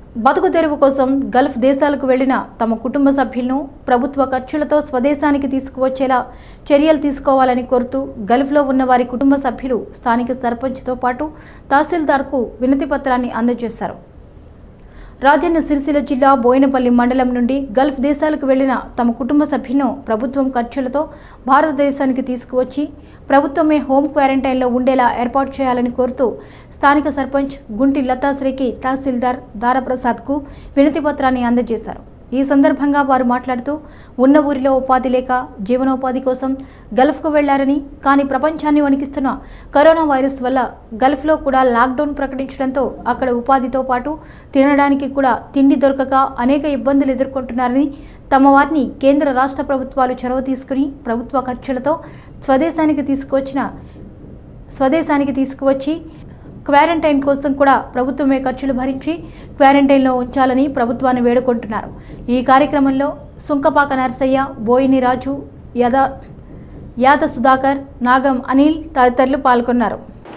బతుకు తెరువు కోసం గల్ఫ్ దేశాలకు వెళ్లిన తమ కుటుంబ సభ్యులను ప్రభుత్వ ఖర్చులతో స్వదేశానికి తీసుకువచ్చేలా చర్యలు తీసుకోవాలని కోరుతూ గల్ఫ్లో ఉన్న వారి కుటుంబ సభ్యులు స్థానిక సర్పంచ్తో పాటు తహసీల్దార్కు వినతి పత్రాన్ని అందజేశారు. రాజన్న సిరిసిల్ల జిల్లా బోయినపల్లి మండలం నుండి గల్ఫ్ దేశాలకు వెళ్లిన తమ కుటుంబ సభ్యులను ప్రభుత్వం ఖర్చులతో భారతదేశానికి తీసుకువచ్చి ప్రభుత్వమే హోమ్ క్వారంటైన్లో ఉండేలా ఏర్పాటు చేయాలని కోరుతూ స్థానిక సర్పంచ్ గుంటి లతాశ్రీకి తహసీల్దార్ దారప్రసాద్కు వినతి పత్రాన్ని అందజేశారు. ఈ సందర్భంగా వారు మాట్లాడుతూ ఉన్న ఊరిలో ఉపాధి లేక జీవనోపాధి కోసం గల్ఫ్కు వెళ్లారని, కానీ ప్రపంచాన్ని వణికిస్తున్న కరోనా వైరస్ వల్ల గల్ఫ్లో కూడా లాక్డౌన్ ప్రకటించడంతో అక్కడ ఉపాధితో పాటు తినడానికి కూడా తిండి దొరకక అనేక ఇబ్బందులు ఎదుర్కొంటున్నారని, తమ వారిని కేంద్ర రాష్ట్ర ప్రభుత్వాలు చొరవ తీసుకుని ప్రభుత్వ ఖర్చులతో స్వదేశానికి తీసుకువచ్చి క్వారంటైన్ కోసం కూడా ప్రభుత్వమే ఖర్చులు భరించి క్వారంటైన్లో ఉంచాలని ప్రభుత్వాన్ని వేడుకుంటున్నారు. ఈ కార్యక్రమంలో సుంకపాక నర్సయ్య, బోయిని రాజు, యాద సుధాకర్, నాగం అనిల్ తదితరులు పాల్గొన్నారు.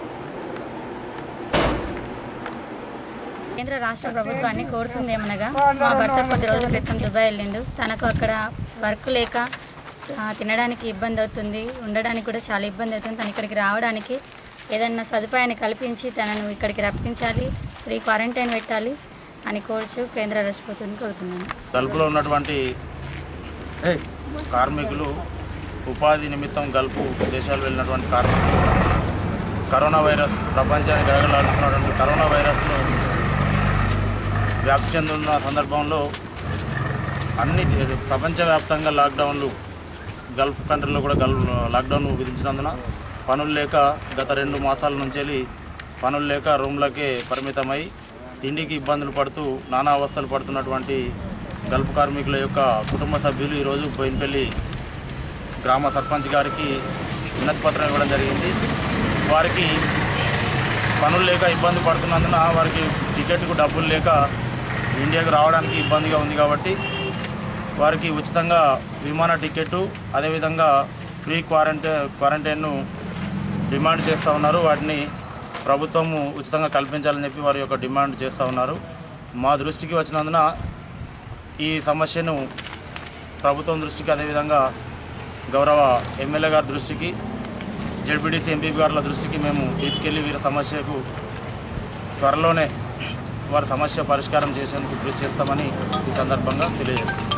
కేంద్ర రాష్ట్ర ప్రభుత్వాన్ని కోరుతుందేమనగా, మా భర్త కొద్ది రోజుల క్రితం దుబాయ్ వెళ్ళిండు. తనకు అక్కడ వర్క్ లేక తినడానికి ఇబ్బంది అవుతుంది, ఉండడానికి కూడా చాలా ఇబ్బంది అవుతుంది. తను ఇక్కడికి రావడానికి ఏదన్నా సదుపాయాన్ని కల్పించి తనను ఇక్కడికి రప్పించాలి, ఫ్రీ క్వారంటైన్ పెట్టాలి అని కోరుచు కేంద్ర రాష్ట్ర ప్రభుత్వాన్ని కోరుతున్నాను. గల్ఫ్లో ఉన్నటువంటి కార్మికులు ఉపాధి నిమిత్తం గల్ఫ్ దేశాలు వెళ్ళినటువంటి కార్మికులు కరోనా వైరస్ ప్రపంచాన్ని గడగలాడుతున్నటువంటి కరోనా వైరస్ను వ్యాప్తి చెందుతున్న సందర్భంలో అన్ని ప్రపంచవ్యాప్తంగా లాక్డౌన్లు గల్ఫ్ కంట్రీలో కూడా లాక్డౌన్ విధించినందున పనులు లేక గత 2 మాసాల నుంచి పనులు లేక రూమ్లకే పరిమితమై తిండికి ఇబ్బందులు పడుతూ నానా అవస్థలు పడుతున్నటువంటి గల్ఫ్ కార్మికుల యొక్క కుటుంబ సభ్యులు ఈరోజు బోయినపల్లి గ్రామ సర్పంచ్ గారికి వినతి పత్రం ఇవ్వడం జరిగింది. వారికి పనులు లేక ఇబ్బంది పడుతున్నందున వారికి టికెట్కు డబ్బులు లేక ఇండియాకు రావడానికి ఇబ్బందిగా ఉంది కాబట్టి వారికి ఉచితంగా విమాన టికెట్టు అదేవిధంగా ఫ్రీ క్వారంటైన్ను డిమాండ్ చేస్తూ ఉన్నారు. వాటిని ప్రభుత్వము ఉచితంగా కల్పించాలని చెప్పి వారి యొక్క డిమాండ్ చేస్తూ ఉన్నారు. మా దృష్టికి వచ్చినందున ఈ సమస్యను ప్రభుత్వం దృష్టికి అదేవిధంగా గౌరవ ఎమ్మెల్యే గారి దృష్టికి, జెడ్పీటీసీ ఎంపీ గారుల దృష్టికి మేము తీసుకెళ్లి వీరి సమస్యకు త్వరలోనే వారి సమస్య పరిష్కారం చేసేందుకు కృషి చేస్తామని ఈ సందర్భంగా తెలియజేస్తాం.